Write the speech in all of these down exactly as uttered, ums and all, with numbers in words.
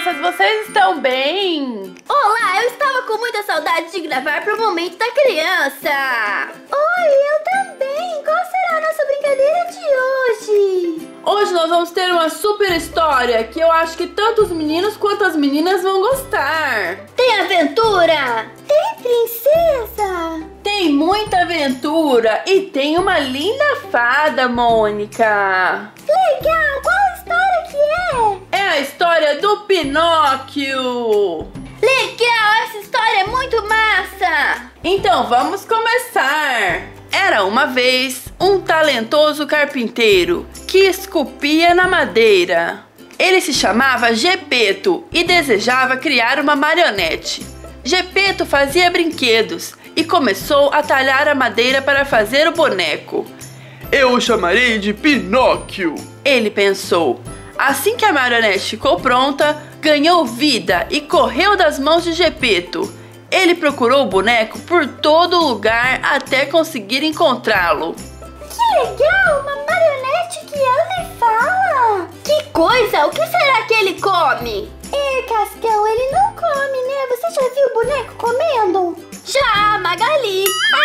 crianças, vocês estão bem? Olá, eu estava com muita saudade de gravar pro Momento da Criança. Oi, eu também. Qual será a nossa brincadeira de hoje? Hoje nós vamos ter uma super história que eu acho que tanto os meninos quanto as meninas vão gostar. Tem aventura? Tem princesa? Tem muita aventura e tem uma linda fada, Mônica. Legal, qual história que é? É a história do Pinóquio. Legal, essa história é muito massa. Então vamos começar. Era uma vez um talentoso carpinteiro que esculpia na madeira. Ele se chamava Gepeto e desejava criar uma marionete. Gepeto fazia brinquedos e começou a talhar a madeira para fazer o boneco. Eu o chamarei de Pinóquio, ele pensou. Assim que a marionete ficou pronta, ganhou vida e correu das mãos de Gepeto. Ele procurou o boneco por todo lugar até conseguir encontrá-lo. Que legal! Uma marionete que anda e fala! Que coisa! O que será que ele come? É, Cascão, ele não come, né? Você já viu o boneco comendo? Já, Magali!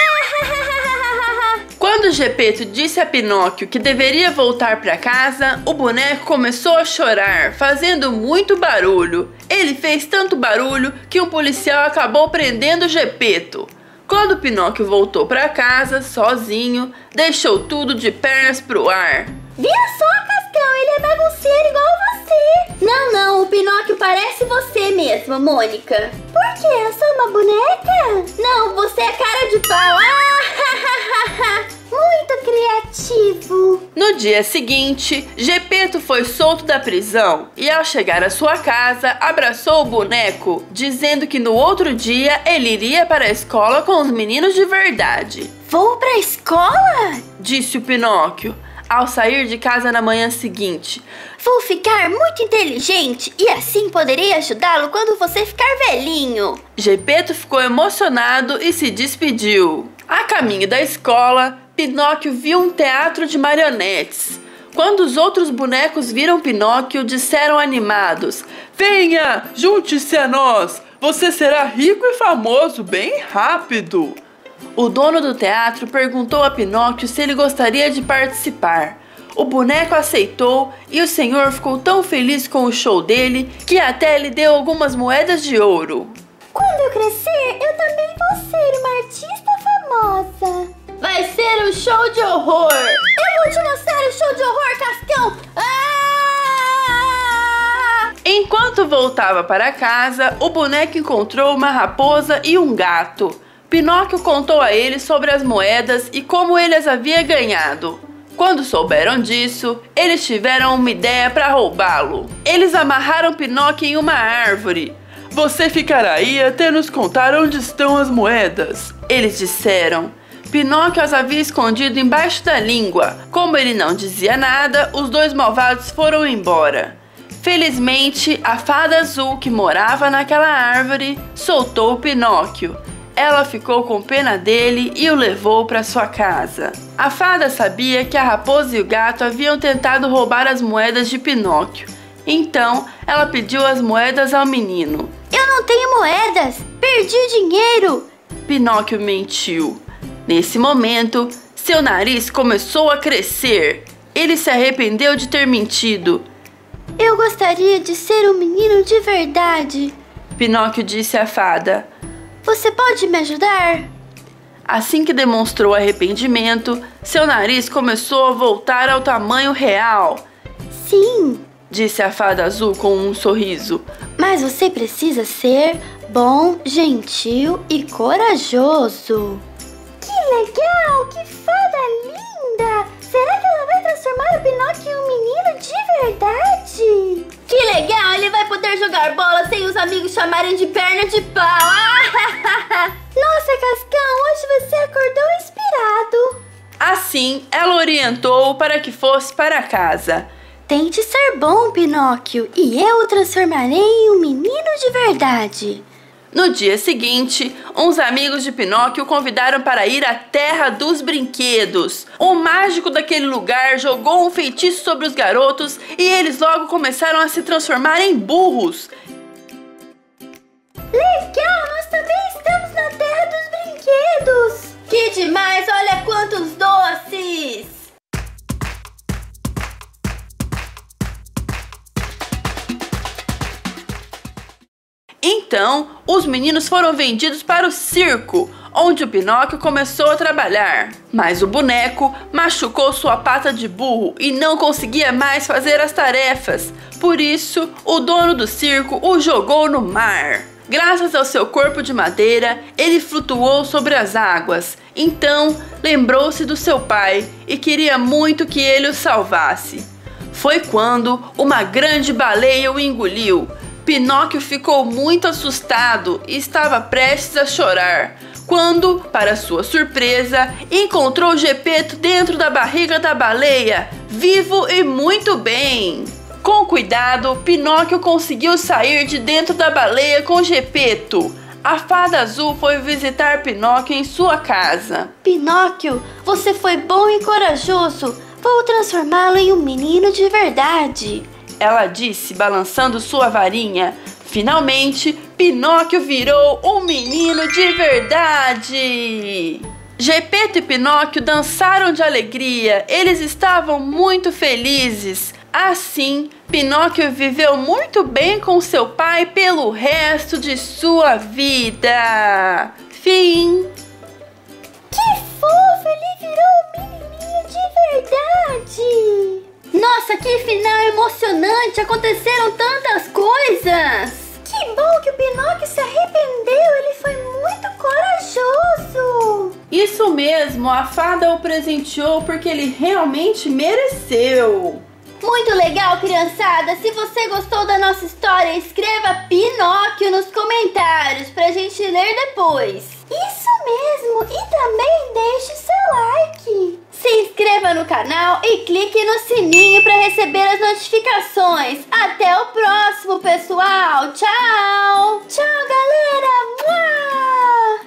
Quando Gepeto disse a Pinóquio que deveria voltar para casa, o boneco começou a chorar, fazendo muito barulho. Ele fez tanto barulho que um policial acabou prendendo Gepeto. Quando Pinóquio voltou para casa, sozinho, deixou tudo de pernas pro ar. Viu só, Cascão? Ele é bagunceiro igual você. Não, não, o Pinóquio parece você mesmo, Mônica. Por quê? Eu sou uma boneca? Não, você é cara de pau. Ah, muito criativo. No dia seguinte, Gepeto foi solto da prisão e, ao chegar à sua casa, abraçou o boneco, dizendo que no outro dia ele iria para a escola com os meninos de verdade. Vou para a escola? Disse o Pinóquio, ao sair de casa na manhã seguinte. Vou ficar muito inteligente e assim poderei ajudá-lo quando você ficar velhinho. Gepeto ficou emocionado e se despediu. A caminho da escola, Pinóquio viu um teatro de marionetes. Quando os outros bonecos viram Pinóquio, disseram animados: venha, junte-se a nós, você será rico e famoso bem rápido. O dono do teatro perguntou a Pinóquio se ele gostaria de participar. O boneco aceitou e o senhor ficou tão feliz com o show dele que até lhe deu algumas moedas de ouro. Quando eu crescer, eu também vou ser uma artista famosa. Vai ser um show de horror. Eu vou te mostrar o show de horror, Cascão. Ah! Enquanto voltava para casa, o boneco encontrou uma raposa e um gato. Pinóquio contou a ele sobre as moedas e como ele as havia ganhado. Quando souberam disso, eles tiveram uma ideia para roubá-lo. Eles amarraram Pinóquio em uma árvore. Você ficará aí até nos contar onde estão as moedas, eles disseram. Pinóquio as havia escondido embaixo da língua. Como ele não dizia nada, os dois malvados foram embora. Felizmente, a fada azul que morava naquela árvore soltou Pinóquio. Ela ficou com pena dele e o levou para sua casa. A fada sabia que a raposa e o gato haviam tentado roubar as moedas de Pinóquio. Então, ela pediu as moedas ao menino. Eu não tenho moedas! Perdi o dinheiro! Pinóquio mentiu. Nesse momento, seu nariz começou a crescer. Ele se arrependeu de ter mentido. Eu gostaria de ser um menino de verdade, Pinóquio disse à fada. Você pode me ajudar? Assim que demonstrou arrependimento, seu nariz começou a voltar ao tamanho real. Sim, disse a fada azul com um sorriso. Mas você precisa ser bom, gentil e corajoso. Que legal! Que fada linda! Será que ela vai transformar o Pinóquio em um menino de verdade? Que legal! Ele vai poder jogar bola sem os amigos chamarem de perna de pau! Nossa, Cascão, hoje você acordou inspirado! Assim, ela orientou-o para que fosse para casa. Tente ser bom, Pinóquio, e eu o transformarei em um menino de verdade. No dia seguinte, uns amigos de Pinóquio o convidaram para ir à Terra dos Brinquedos. O mágico daquele lugar jogou um feitiço sobre os garotos e eles logo começaram a se transformar em burros. Legal, nós também estamos na Terra dos Brinquedos! Que demais, olha quantos doces! Então, os meninos foram vendidos para o circo, onde o Pinóquio começou a trabalhar. Mas o boneco machucou sua pata de burro e não conseguia mais fazer as tarefas. Por isso, o dono do circo o jogou no mar. Graças ao seu corpo de madeira, ele flutuou sobre as águas. Então, lembrou-se do seu pai e queria muito que ele o salvasse. Foi quando uma grande baleia o engoliu. Pinóquio ficou muito assustado e estava prestes a chorar, quando, para sua surpresa, encontrou Gepeto dentro da barriga da baleia, vivo e muito bem. Com cuidado, Pinóquio conseguiu sair de dentro da baleia com Gepeto. A fada azul foi visitar Pinóquio em sua casa. Pinóquio, você foi bom e corajoso. Vou transformá-lo em um menino de verdade. Ela disse, balançando sua varinha. Finalmente, Pinóquio virou um menino de verdade! Gepeto e Pinóquio dançaram de alegria. Eles estavam muito felizes. Assim, Pinóquio viveu muito bem com seu pai pelo resto de sua vida. Fim! Que fofo! Ele virou um menininho de verdade! Nossa, que final emocionante! Aconteceram tantas coisas! Que bom que o Pinóquio se arrependeu! Ele foi muito corajoso! Isso mesmo, a fada o presenteou porque ele realmente mereceu! Muito legal, criançada! Se você gostou da nossa história, escreva Pinóquio nos comentários pra gente ler depois! Isso mesmo! E também deixe seu like! Se inscreva no canal e clique no sininho para receber as notificações. Até o próximo, pessoal. Tchau! Tchau, galera! Mua!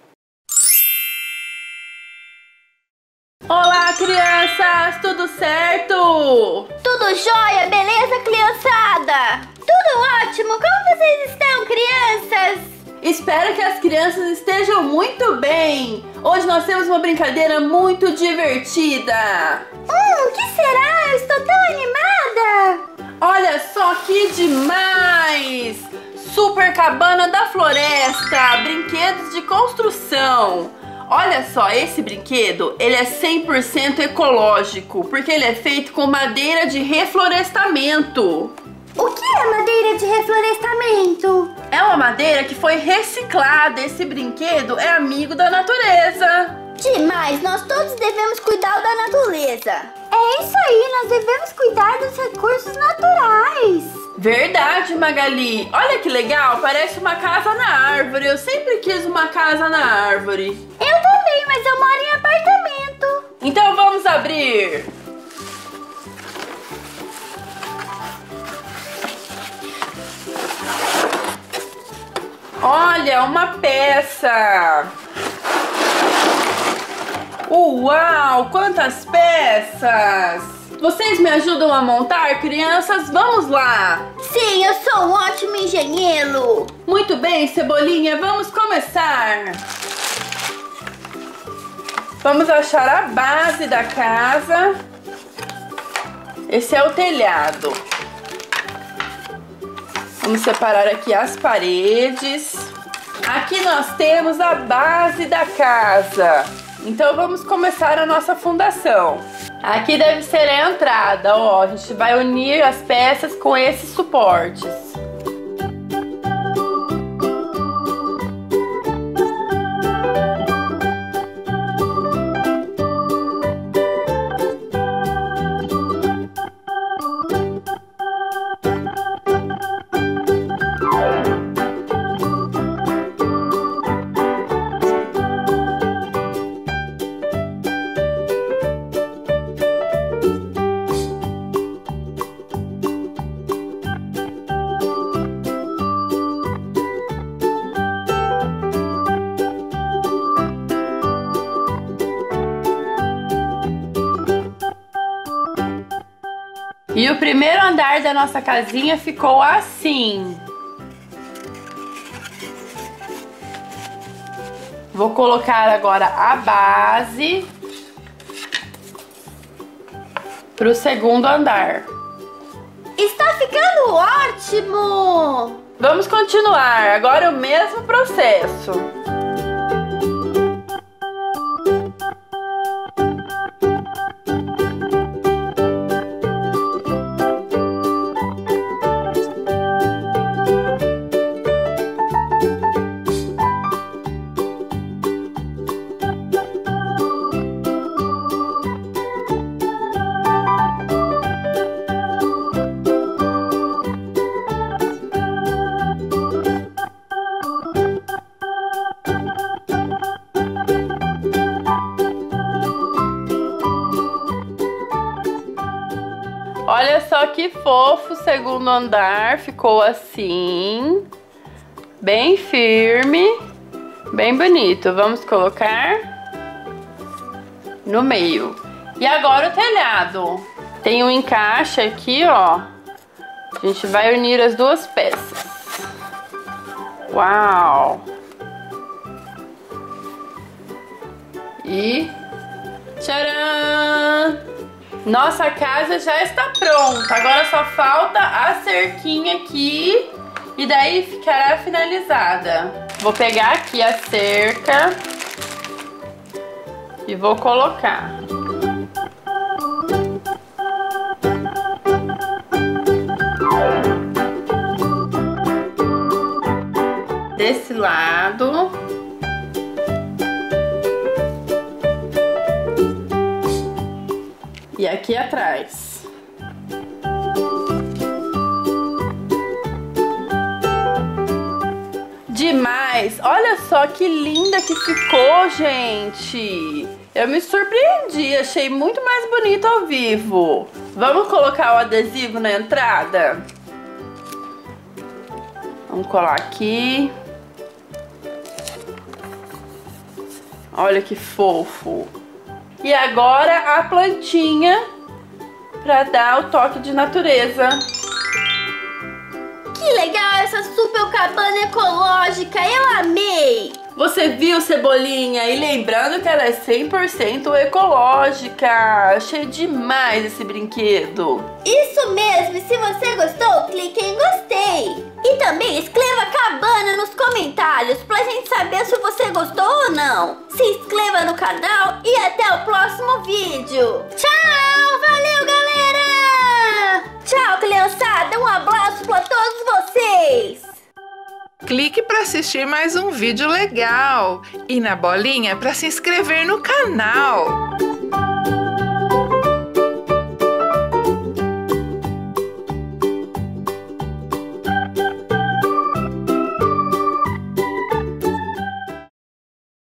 Olá, crianças! Tudo certo? Tudo jóia, beleza, criançada? Tudo ótimo! Como vocês estão, crianças? Espero que as crianças estejam muito bem! Hoje nós temos uma brincadeira muito divertida! Hum, o que será? Eu estou tão animada! Olha só que demais! Super Cabana da Floresta! Brinquedos de construção! Olha só, esse brinquedo, ele é cem por cento ecológico, porque ele é feito com madeira de reflorestamento. O que é madeira de reflorestamento? É uma madeira que foi reciclada. Esse brinquedo é amigo da natureza. Demais, nós todos devemos cuidar da natureza. É isso aí, nós devemos cuidar dos recursos naturais. Verdade, Magali. Olha que legal, parece uma casa na árvore. Eu sempre quis uma casa na árvore. Eu também, mas eu moro em apartamento. Então vamos abrir. Olha, uma peça! Uau, quantas peças! Vocês me ajudam a montar, crianças? Vamos lá! Sim, eu sou um ótimo engenheiro! Muito bem, Cebolinha, vamos começar! Vamos achar a base da casa. Esse é o telhado. Vamos separar aqui as paredes. Aqui nós temos a base da casa. Então vamos começar a nossa fundação. Aqui deve ser a entrada, ó. A gente vai unir as peças com esses suportes. E o primeiro andar da nossa casinha ficou assim. Vou colocar agora a base para o segundo andar. Está ficando ótimo! Vamos continuar, agora é o mesmo processo. Olha só que fofo, o segundo andar ficou assim, bem firme, bem bonito. Vamos colocar no meio. E agora o telhado. Tem um encaixe aqui, ó. A gente vai unir as duas peças. Uau! E tcharam! Nossa casa já está pronta, agora só falta a cerquinha aqui e daí ficará finalizada. Vou pegar aqui a cerca e vou colocar. Desse lado. E aqui atrás. Demais! Olha só que linda que ficou, gente! Eu me surpreendi, achei muito mais bonito ao vivo. Vamos colocar o adesivo na entrada? Vamos colar aqui. Olha que fofo! E agora a plantinha para dar o toque de natureza. Que legal essa super cabana ecológica, eu amei! Você viu, Cebolinha? E lembrando que ela é cem por cento ecológica. Achei demais esse brinquedo. Isso mesmo, e se você gostou, clique em gostei. E também escreva cabana nos comentários pra gente saber se você gostou ou não. Se inscreva no canal e até o próximo vídeo. Tchau, valeu galera! Tchau, criançada, um abraço pra todos vocês. Clique para assistir mais um vídeo legal e na bolinha para se inscrever no canal.